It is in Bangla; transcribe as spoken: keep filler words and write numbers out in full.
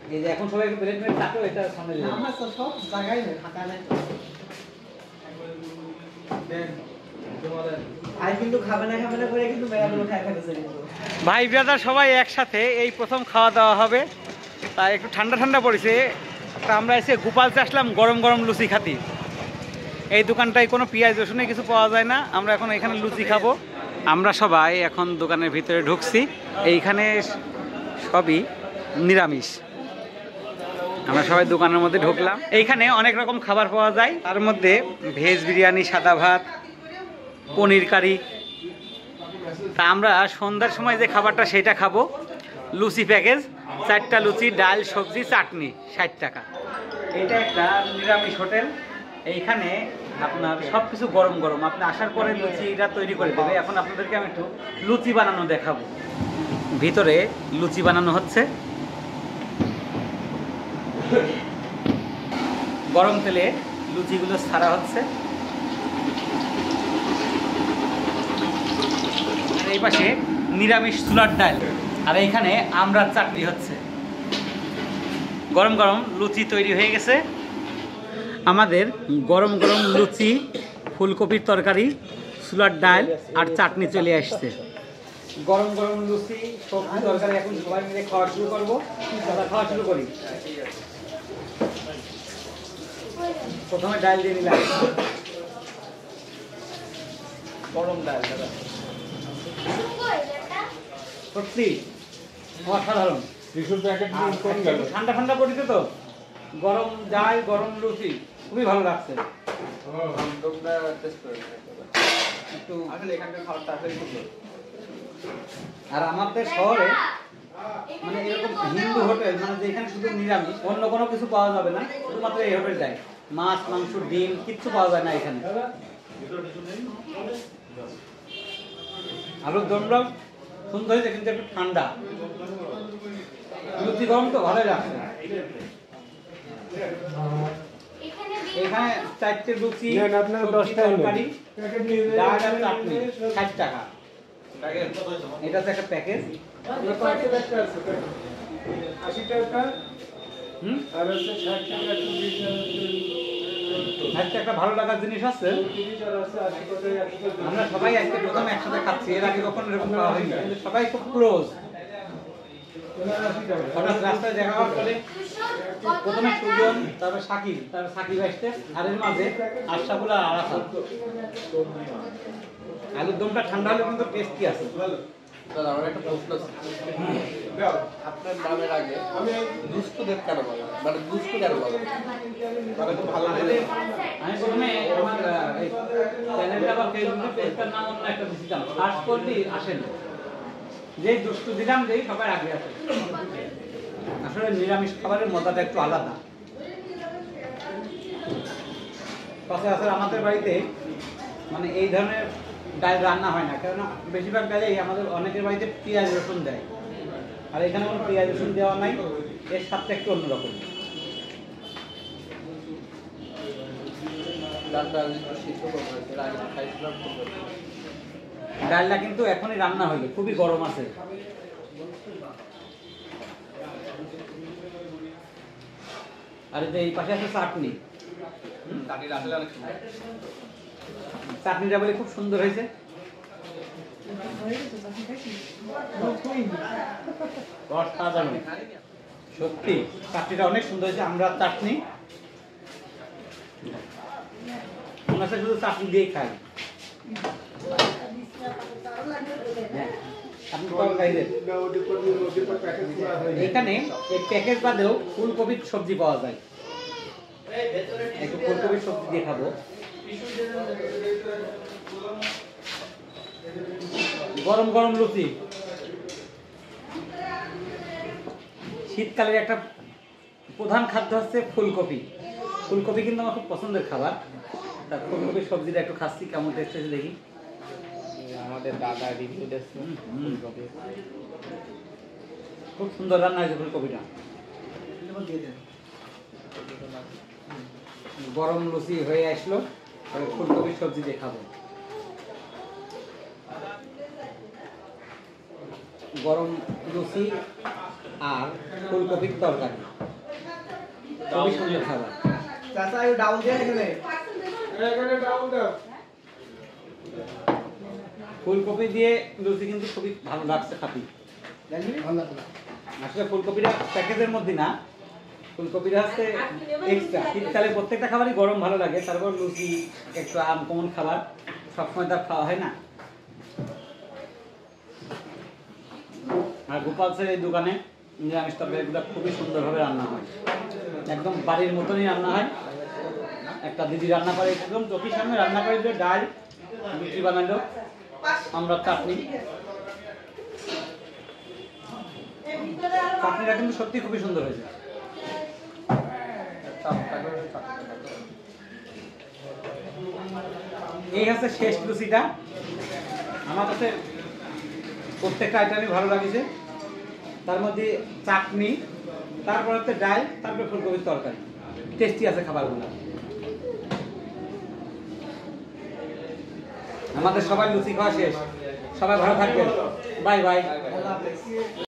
এই যে এখন সবাই প্লেট প্লেট কাটো, এটা সামনে নিয়ে আমরা তো সব জায়গায় নেই, ফাঁকা নেই তো। আর কিন্তু খাবে না খাবে না করে কিন্তু মেলাগুলো খাই ফেলেছে কিন্তু। ভাই ব্রাদার সবাই একসাথে এই প্রথম খাওয়া দাওয়া হবে, তাই একটু ঠান্ডা ঠান্ডা পড়েছে। তা আমরা এসে গোপালতে আসলাম গরম গরম লুচি খাতি। এই দোকানটায় কোনো পেঁয়াজ রসুনে কিছু পাওয়া যায় না, আমরা এখন এখানে লুচি খাবো। আমরা সবাই এখন দোকানের ভিতরে ঢুকছি, এইখানে সবই নিরামিষ। আমরা সবাই দোকানের মধ্যে ঢুকলাম। এইখানে অনেক রকম খাবার পাওয়া যায়, তার মধ্যে ভেজ বিরিয়ানি, সাদা ভাত, পনির কারি। তা আমরা সন্ধ্যার সময় যে খাবারটা সেটা খাবো। লুচি প্যাকেজ, চারটা লুচি, ডাল, সবজি, চাটনি, ষাট টাকা। এটা একটা নিরামিষ হোটেল। এইখানে আপনার সব কিছু গরম গরম, আপনি আসার পরে লুচিটা তৈরি করে দেবে। এখন আপনাদেরকে আমি একটু লুচি বানানো দেখাবো। ভিতরে লুচি বানানো হচ্ছে, গরম তেলে লুচিগুলো ছাড়া হচ্ছে। আর এই পাশে নিরামিষ চুলার ডাল, আর এইখানে আমড়ার চাটনি হচ্ছে। গরম গরম লুচি তৈরি হয়ে গেছে। আমাদের গরম গরম লুচি, ফুলকপির তরকারি, চুলার ডাল আর চাটনি চলে আসছে। গরম গরম লুচি, সবজি, তরকারি এখন সবাই মিলে খাওয়া শুরু করবো। আমরা খাওয়া শুরু করি। প্রথমে ডাল দিয়ে নিলাম, গরম ডাল। দাদা সত্যি অসাধারণ। ঠান্ডা ঠান্ডা পড়েছে তো, গরম ডাল, গরম লুচি, খুবই ভালো লাগছে। একটু এখানকার খাবারটা আসলে খুব ভালো। আর আমাদের শহরে মানে এরকম হিন্দু হোটেল, মানে যেখানে শুধু নিরামিষ, অন্য কোনো কিছু পাওয়া যাবে না, শুধুমাত্র এই হোটেলটাই। মাছ, মাংস, ডিম কিচ্ছু পাওয়া যায় না এখানে। আলুর দমটাও সুন্দর হয়েছে, কিন্তু একটু ঠান্ডা। লুচি গরম তো ভালোই লাগছে। এখানে চারটে লুচি, তরকারি, ডাল আর চাটনি, ষাট টাকা। এটা তো একটা প্যাকেজ। আশি টাকা হুম, আর হচ্ছে ষাট টাকা, ষাট টাকা ভালো লাগার জিনিস আছে। আমরা সবাই আজকে প্রথম একসাথে খাচ্ছি, এর আগে কখনো এরকম খাওয়া হয়নি, কিন্তু সবাই খুব ক্লোজ। হঠাৎ রাস্তায় দেখা হওয়ার ফলে প্রথমে সুজন, তারপর সাকিব, তারপর সাকিব আসছে, আর এর মাঝে আশরাফুল আর আরাফাত। আলুর দমটা ঠান্ডা হলে কিন্তু টেস্টি আছে। দাদা আমার একটা প্রশ্ন আছে, আপনার নামের আগে আমি দুষ্টু দেব কেন বলেন, মানে দুষ্টু কেন বলেন? মানে খুব ভালো করে আমি প্রথমে আমার এই চ্যানেলটা বা ফেসবুকে পেজটার নাম অন্য একটা দিয়েছিলাম, সার্চ করলেই আসে না। যেই দুষ্টু দিলাম, যেই সবাই আগে আসে। আসলে নিরামিষ খাবারের মজাটা একটু আলাদা। সচরাচর আমাদের বাড়িতে মানে এই ধরনের ডাল রান্না হয় না, কেননা বেশিরভাগ ডালেই আমাদের অনেকের বাড়িতে পেঁয়াজ রসুন দেয়, আর এখানে কোনো পেঁয়াজ রসুন দেওয়া নাই। এর স্বাদটা একটু অন্যরকম। ডালটা সিদ্ধ করবেন, এর আগে খাইছিলাম। ডালটা কিন্তু এখনই রান্না হলো, খুবই গরম আছে। আর এই পাশে আছে চাটনি। চাটনিটা বলে খুব সুন্দর হয়েছে। সত্যি চাটনিটা অনেক সুন্দর হয়েছে। আমরা চাটনি আমরা শুধু চাটনি দিয়ে খাই। এখানে এই প্যাকেজ বাদেও ফুলকপির সবজি পাওয়া যায়। একটু ফুলকপির সবজি দিয়ে খাবো। গরম গরম লুচি। শীতকালের একটা প্রধান খাদ্য হচ্ছে ফুলকপি। ফুলকপি কিন্তু আমার খুব পছন্দের খাবার। তার ফুলকপির সবজিটা একটু খাচ্ছি, কেমন টেস্ট হয়েছে দেখি। আমাদের দাদা রিভিউ দিচ্ছে ফুলকপি খুব সুন্দর রান্না হয়েছে ফুলকপিটা। গরম লুচি হয়ে আসলো, ফুলকপির সবজি দিয়ে খাবো। গরম লুচি, আর ফুলকপির তরকারি, খুবই সুন্দর খাবার। চাচা একটু ডাউন দিয়ে এখানে এখানে ডাউন দাও। ফুলকপি দিয়ে লুচি কিন্তু খুবই ভালো লাগছে খাতি। আসলে ফুলকপিটা প্যাকেজের মধ্যে না, ফুলকপিটা হচ্ছে এক্সট্রা। শীতকালে প্রত্যেকটা খাবারই গরম ভালো লাগে, তারপর লুচি একটু আনকমন খাবার, সবসময় তার খাওয়া হয় না। আর গোপালসের এই দোকানে নিরামিষ তরকারিগুলো খুবই সুন্দরভাবে রান্না হয়, একদম বাড়ির মতনই রান্না হয়। একটা দিদি রান্না করে, একদম চোখের সামনে রান্না করে, যে ডাল লুচি বানালো, আমরা চাটনি। চাটনিটা কিন্তু সত্যি খুবই সুন্দর হয়েছে। এই হচ্ছে শেষ লুচিটা। আমার কাছে প্রত্যেকটা আইটেমই ভালো লাগছে। তার মধ্যে চাটনি, তারপর হচ্ছে ডাল, তারপরে ফুলকপির তরকারি, টেস্টি আছে খাবারগুলো। আমাদের সবাই লুচি খাওয়া শেষ, সবাই ভালো থাকবেন, বাই বাই।